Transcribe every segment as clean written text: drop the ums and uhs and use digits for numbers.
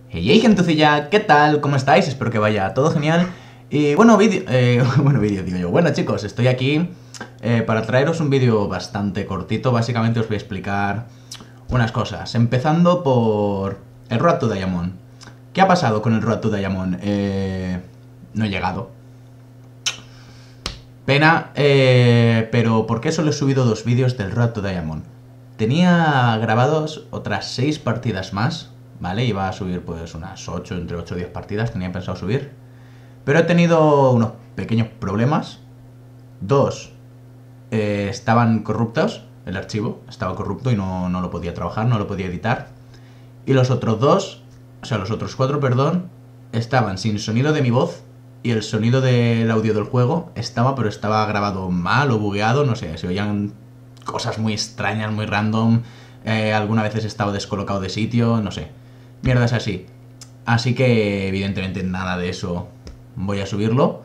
Hey gentecilla, ¿qué tal? ¿Cómo estáis? Espero que vaya todo genial. Y bueno, bueno chicos, estoy aquí para traeros un vídeo bastante cortito. Básicamente os voy a explicar unas cosas. Empezando por el Road to Diamond. ¿Qué ha pasado con el Road to Diamond? No he llegado. Pena, pero ¿por qué solo he subido 2 vídeos del Road to Diamond? Tenía grabados otras 6 partidas más, ¿vale? Iba a subir pues unas 8, entre 8 y 10 partidas, tenía pensado subir. Pero he tenido unos pequeños problemas. 2 estaban corruptos, el archivo estaba corrupto y no lo podía trabajar, no lo podía editar. Y los otros 2, o sea, los otros 4, perdón, estaban sin sonido de mi voz. Y el sonido del audio del juego estaba, pero estaba grabado mal o bugueado, no sé, se oían cosas muy extrañas, muy random. Algunas veces estaba descolocado de sitio, no sé. Mierdas así. Así que, evidentemente, nada de eso voy a subirlo.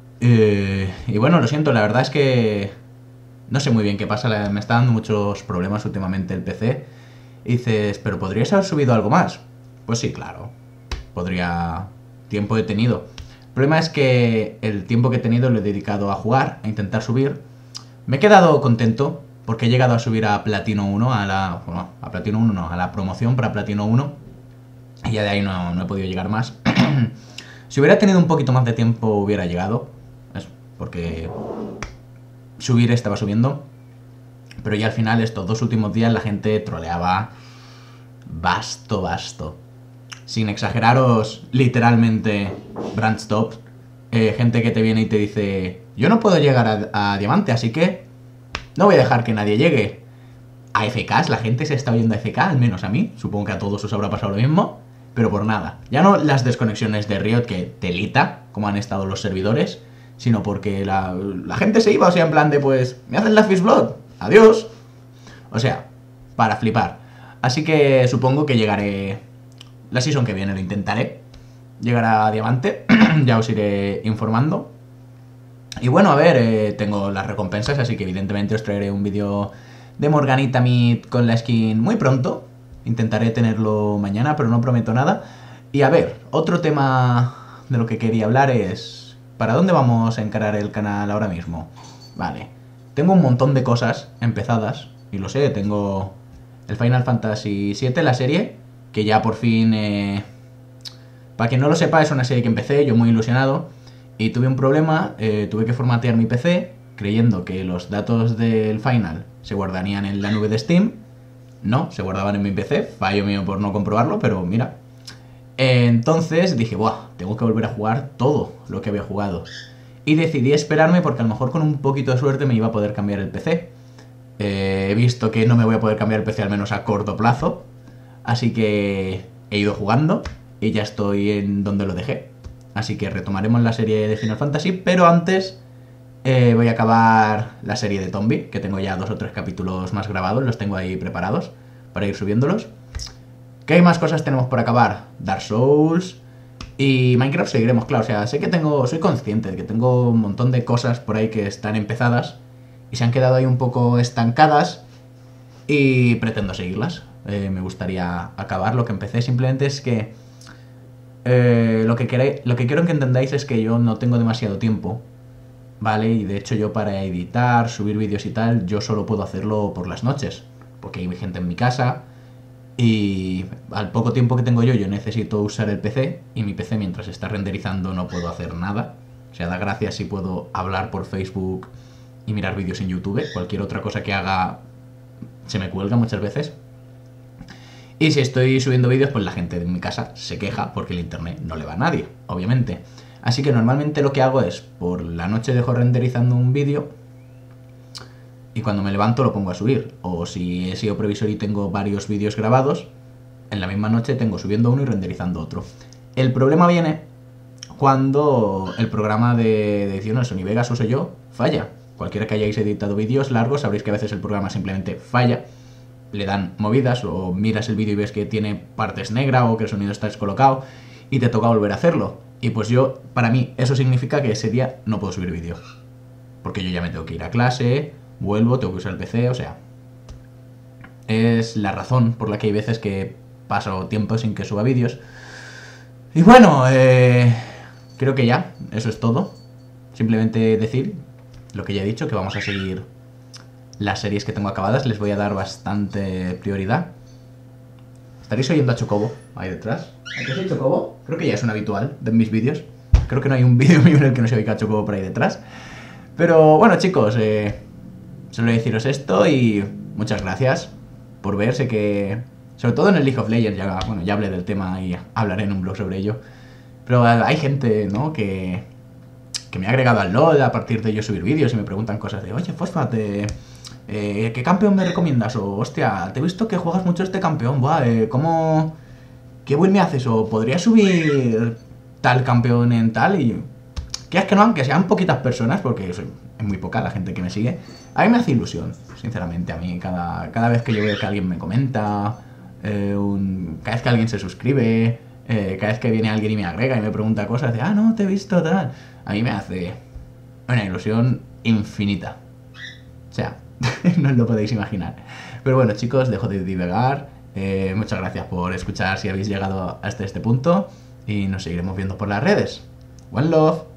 Y bueno, lo siento, la verdad es que no sé muy bien qué pasa. Me está dando muchos problemas últimamente el PC. Y dices, ¿pero podrías haber subido algo más? Pues sí, claro. Podría... Tiempo he tenido. El problema es que el tiempo que he tenido lo he dedicado a jugar, a intentar subir. Me he quedado contento porque he llegado a subir a Platino 1, a Platino 1 no, a la promoción para Platino 1. Y ya de ahí no he podido llegar más. Si hubiera tenido un poquito más de tiempo hubiera llegado. Es porque subir estaba subiendo. Pero ya al final estos 2 últimos días la gente troleaba basto. Sin exageraros, literalmente, Brand Stop. Gente que te viene y te dice, yo no puedo llegar a diamante, así que no voy a dejar que nadie llegue. A FKs, la gente se está oyendo a FK, al menos a mí. Supongo que a todos os habrá pasado lo mismo. Pero por nada. Ya no las desconexiones de Riot que telita, como han estado los servidores, sino porque la gente se iba, o sea, en plan de, pues, me hacen la Fishblood, adiós. O sea, para flipar. Así que supongo que llegaré... La season que viene lo intentaré. Llegar a diamante. Ya os iré informando. Y bueno, a ver, tengo las recompensas, así que evidentemente os traeré un vídeo de Morganita Mid con la skin muy pronto. Intentaré tenerlo mañana, pero no prometo nada. Y a ver, otro tema de lo que quería hablar es... ¿Para dónde vamos a encarar el canal ahora mismo? Vale, tengo un montón de cosas empezadas, y lo sé, tengo el Final Fantasy VII, la serie, que ya por fin... Para quien no lo sepa, es una serie que empecé, yo muy ilusionado, y tuve un problema, tuve que formatear mi PC, creyendo que los datos del Final se guardarían en la nube de Steam. No, se guardaban en mi PC, fallo mío por no comprobarlo, pero mira. Entonces dije, buah, tengo que volver a jugar todo lo que había jugado. Y decidí esperarme porque a lo mejor con un poquito de suerte me iba a poder cambiar el PC. He visto que no me voy a poder cambiar el PC al menos a corto plazo. Así que he ido jugando y ya estoy en donde lo dejé. Así que retomaremos la serie de Final Fantasy, pero antes voy a acabar la serie de Tombi, que tengo ya 2 o 3 capítulos más grabados, los tengo ahí preparados para ir subiéndolos. ¿Qué más cosas tenemos por acabar? Dark Souls y Minecraft seguiremos, claro, o sea, soy consciente de que tengo un montón de cosas por ahí que están empezadas y se han quedado ahí un poco estancadas y pretendo seguirlas. Me gustaría acabar lo que empecé, simplemente es que lo que quiero que entendáis es que yo no tengo demasiado tiempo, ¿vale? Y de hecho yo para editar, subir vídeos y tal, yo solo puedo hacerlo por las noches, porque hay gente en mi casa y al poco tiempo que tengo yo necesito usar el PC y mi PC mientras está renderizando no puedo hacer nada. O sea, da gracias si puedo hablar por Facebook y mirar vídeos en YouTube. Cualquier otra cosa que haga se me cuelga muchas veces. Y si estoy subiendo vídeos, pues la gente de mi casa se queja porque el internet no le va a nadie, obviamente. Así que normalmente lo que hago es, por la noche dejo renderizando un vídeo y cuando me levanto lo pongo a subir. O si he sido previsor y tengo varios vídeos grabados, en la misma noche tengo subiendo uno y renderizando otro. El problema viene cuando el programa de edición, el Sony Vegas uso yo, falla. Cualquiera que hayáis editado vídeos largos sabréis que a veces el programa simplemente falla. Le dan movidas o miras el vídeo y ves que tiene partes negras o que el sonido está descolocado y te toca volver a hacerlo. Y pues para mí, eso significa que ese día no puedo subir vídeos. Porque yo ya me tengo que ir a clase, vuelvo, tengo que usar el PC, o sea... Es la razón por la que hay veces que paso tiempo sin que suba vídeos. Y bueno, creo que ya, eso es todo. Simplemente decir lo que ya he dicho, que vamos a seguir las series que tengo acabadas. Les voy a dar bastante prioridad. Estaréis oyendo a Chocobo ahí detrás. ¿A qué soy Chocobo? Creo que ya es un habitual de mis vídeos. Creo que no hay un vídeo mío en el que no se oiga a Chocobo por ahí detrás. Pero bueno, chicos, solo deciros esto y muchas gracias por ver. Sé que, sobre todo en el League of Legends, ya hablé del tema y hablaré en un blog sobre ello. Pero hay gente, ¿no?, que me ha agregado al LoL a partir de yo subir vídeos y me preguntan cosas de, oye, Fosfat, ¿qué campeón me recomiendas? O, hostia, te he visto que juegas mucho este campeón, buah, ¿qué build me haces? O, ¿podría subir tal campeón en tal? Y que es que no, aunque sean poquitas personas, porque es muy poca la gente que me sigue, a mí me hace ilusión, sinceramente. A mí cada vez que yo veo que alguien me comenta, cada vez que alguien se suscribe, cada vez que viene alguien y me agrega y me pregunta cosas de, no, te he visto, tal, a mí me hace una ilusión infinita. O sea, no os lo podéis imaginar. Pero bueno, chicos, dejo de divagar. Muchas gracias por escuchar si habéis llegado hasta este punto y nos seguiremos viendo por las redes. One love.